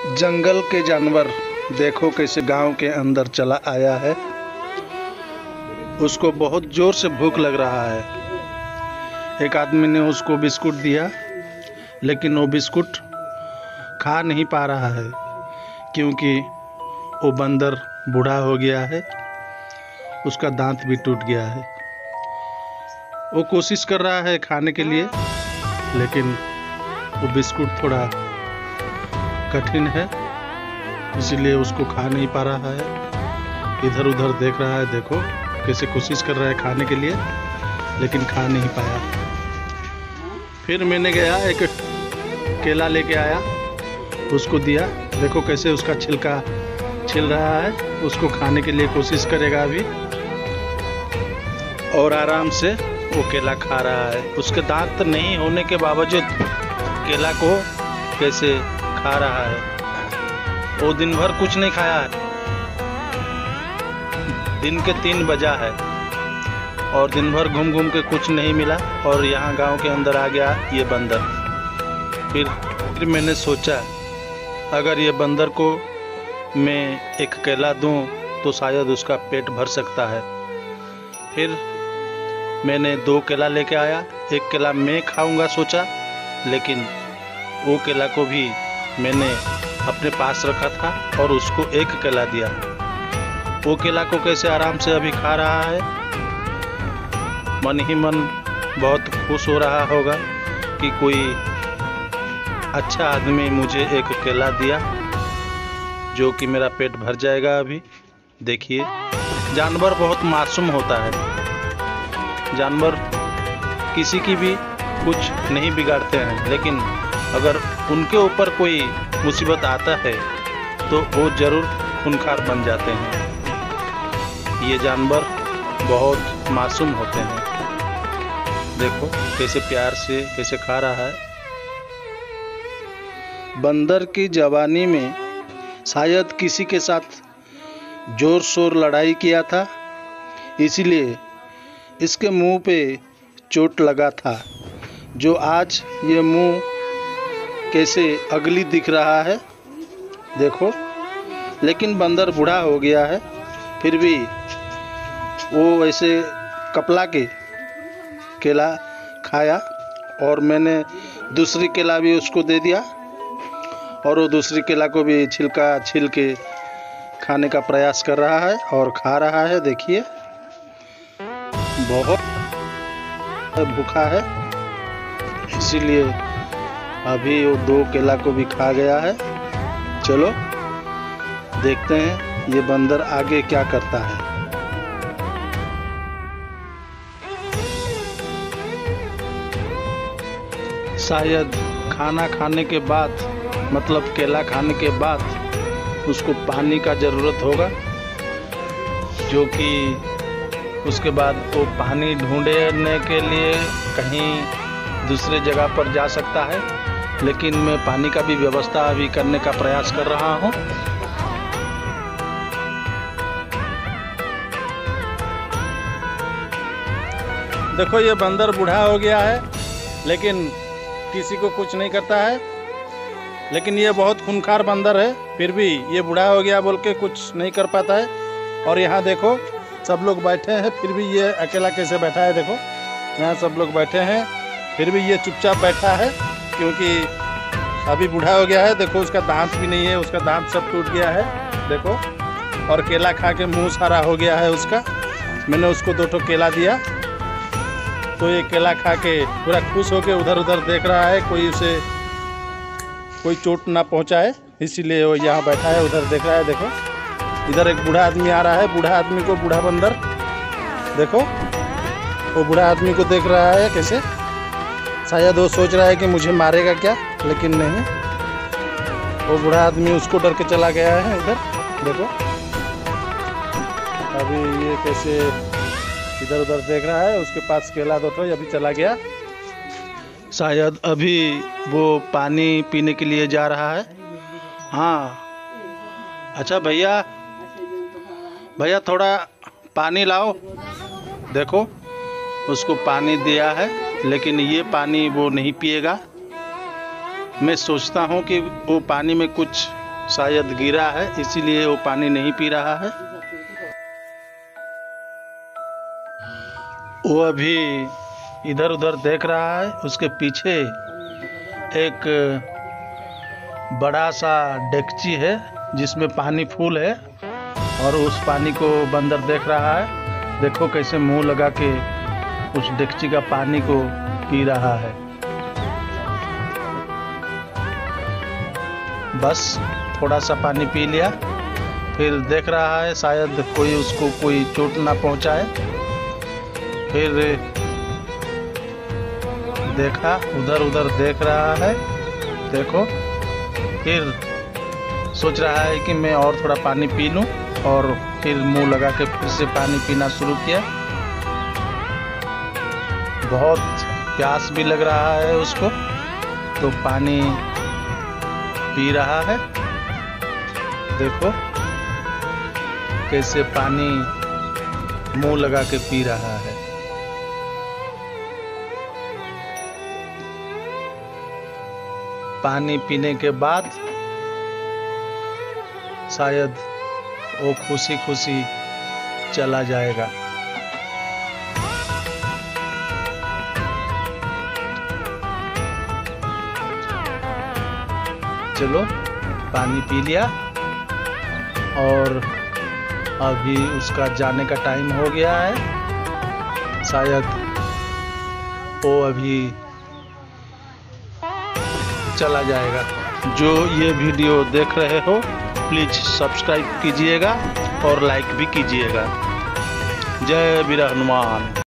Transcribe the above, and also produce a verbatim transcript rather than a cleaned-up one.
जंगल के जानवर देखो कैसे गांव के अंदर चला आया है। उसको बहुत जोर से भूख लग रहा है। एक आदमी ने उसको बिस्कुट दिया, लेकिन वो बिस्कुट खा नहीं पा रहा है क्योंकि वो बंदर बूढ़ा हो गया है, उसका दांत भी टूट गया है। वो कोशिश कर रहा है खाने के लिए, लेकिन वो बिस्कुट थोड़ा कठिन है, इसीलिए उसको खा नहीं पा रहा है। इधर उधर देख रहा है, देखो कैसे कोशिश कर रहा है खाने के लिए, लेकिन खा नहीं पाया। फिर मैंने गया, एक केला लेके आया, उसको दिया, देखो कैसे उसका छिलका छिल रहा है। उसको खाने के लिए कोशिश करेगा अभी, और आराम से वो केला खा रहा है। उसके दांत नहीं होने के बावजूद केला को कैसे खा रहा है। वो दिन भर कुछ नहीं खाया है, दिन के तीन बजा है और दिन भर घूम घूम के कुछ नहीं मिला, और यहाँ गांव के अंदर आ गया ये बंदर। फिर फिर मैंने सोचा अगर ये बंदर को मैं एक केला दूं तो शायद उसका पेट भर सकता है। फिर मैंने दो केला लेके आया, एक केला मैं खाऊंगा सोचा, लेकिन वो केला को भी मैंने अपने पास रखा था और उसको एक केला दिया। वो केला को कैसे आराम से अभी खा रहा है। मन ही मन बहुत खुश हो रहा होगा कि कोई अच्छा आदमी मुझे एक केला दिया जो कि मेरा पेट भर जाएगा अभी। देखिए, जानवर बहुत मासूम होता है। जानवर किसी की भी कुछ नहीं बिगाड़ते हैं, लेकिन अगर उनके ऊपर कोई मुसीबत आता है तो वो जरूर खूंखार बन जाते हैं। ये जानवर बहुत मासूम होते हैं। देखो कैसे प्यार से कैसे खा रहा है। बंदर की जवानी में शायद किसी के साथ जोर शोर लड़ाई किया था, इसीलिए इसके मुंह पे चोट लगा था, जो आज ये मुंह कैसे अगली दिख रहा है, देखो। लेकिन बंदर बूढ़ा हो गया है, फिर भी वो ऐसे कपला के केला खाया, और मैंने दूसरी केला भी उसको दे दिया, और वो दूसरी केला को भी छिलका छिल के खाने का प्रयास कर रहा है और खा रहा है। देखिए बहुत भूखा है, इसीलिए अभी वो दो केला को भी खा गया है। चलो देखते हैं ये बंदर आगे क्या करता है। शायद खाना खाने के बाद, मतलब केला खाने के बाद उसको पानी का ज़रूरत होगा, जो कि उसके बाद वो पानी ढूंढने के लिए कहीं दूसरे जगह पर जा सकता है। लेकिन मैं पानी का भी व्यवस्था अभी करने का प्रयास कर रहा हूँ। देखो ये बंदर बूढ़ा हो गया है, लेकिन किसी को कुछ नहीं करता है। लेकिन ये बहुत खूंखार बंदर है, फिर भी ये बूढ़ा हो गया बोल के कुछ नहीं कर पाता है। और यहाँ देखो सब लोग बैठे हैं, फिर भी ये अकेला कैसे बैठा है। देखो यहाँ सब लोग बैठे हैं, फिर भी ये चुपचाप बैठा है, क्योंकि अभी बूढ़ा हो गया है। देखो उसका दांत भी नहीं है, उसका दांत सब टूट गया है, देखो। और केला खा के मुँह सारा हो गया है उसका। मैंने उसको दो ठो केला दिया, तो ये केला खा के पूरा खुश होके उधर उधर देख रहा है, कोई उसे कोई चोट ना पहुंचाए, इसीलिए वो यहाँ बैठा है, उधर देख रहा है। देखो इधर एक बूढ़ा आदमी आ रहा है, बूढ़ा आदमी को बूढ़ा बंदर, देखो वो बूढ़ा आदमी को देख रहा है कैसे। शायद वो सोच रहा है कि मुझे मारेगा क्या, लेकिन नहीं, वो बूढ़ा आदमी उसको डर के चला गया है उधर। देखो अभी ये कैसे इधर उधर देख रहा है, उसके पास केला दो ठो, अभी चला गया। शायद अभी वो पानी पीने के लिए जा रहा है। हाँ अच्छा भैया, भैया थोड़ा पानी लाओ। देखो उसको पानी दिया है, लेकिन ये पानी वो नहीं पिएगा। मैं सोचता हूँ कि वो पानी में कुछ शायद गिरा है, इसीलिए वो पानी नहीं पी रहा है। वो अभी इधर उधर देख रहा है। उसके पीछे एक बड़ा सा डेकची है जिसमें पानी फुल है, और उस पानी को बंदर देख रहा है। देखो कैसे मुंह लगा के उस डेकची का पानी को पी रहा है। बस थोड़ा सा पानी पी लिया, फिर देख रहा है शायद कोई उसको कोई चोट ना पहुंचाए। फिर देखा, उधर उधर देख रहा है। देखो, फिर सोच रहा है कि मैं और थोड़ा पानी पी लूं, और फिर मुंह लगा के फिर से पानी पीना शुरू किया। बहुत प्यास भी लग रहा है उसको, तो पानी पी रहा है। देखो कैसे पानी मुंह लगा के पी रहा है। पानी पीने के बाद शायद वो खुशी खुशी चला जाएगा। चलो, पानी पी लिया, और अभी उसका जाने का टाइम हो गया है। शायद वो अभी चला जाएगा। जो ये वीडियो देख रहे हो प्लीज़ सब्सक्राइब कीजिएगा और लाइक भी कीजिएगा। जय वीर हनुमान।